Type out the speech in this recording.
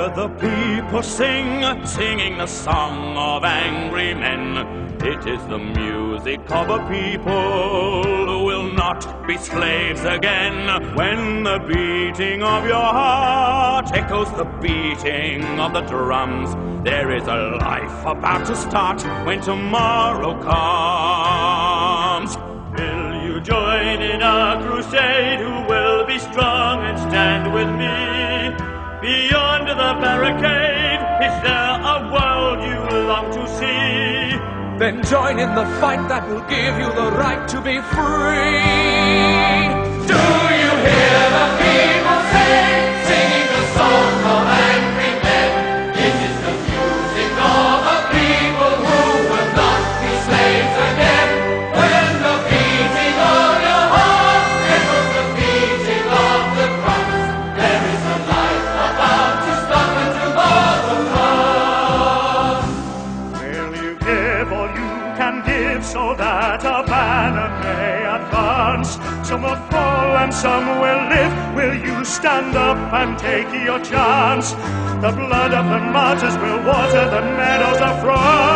Hear the people sing, singing the song of angry men. It is the music of a people who will not be slaves again. When the beating of your heart echoes the beating of the drums, there is a life about to start when tomorrow comes. Will you join in a crusade? Who will be strong and stand with me? Beyond the barricade, is there a world you long to see? Then join in the fight that will give you the right to be free. Do you hear the people sing, singing the song of angry men? It is the music of a people who will not be slaves again. When the beating of your heart echoes the beating of the drums, there is a life about to start when tomorrow comes. Will you give all you can give so that a banner may advance? Some will fall and some will live. Will you stand up and take your chance? The blood of the martyrs will water the meadows of France.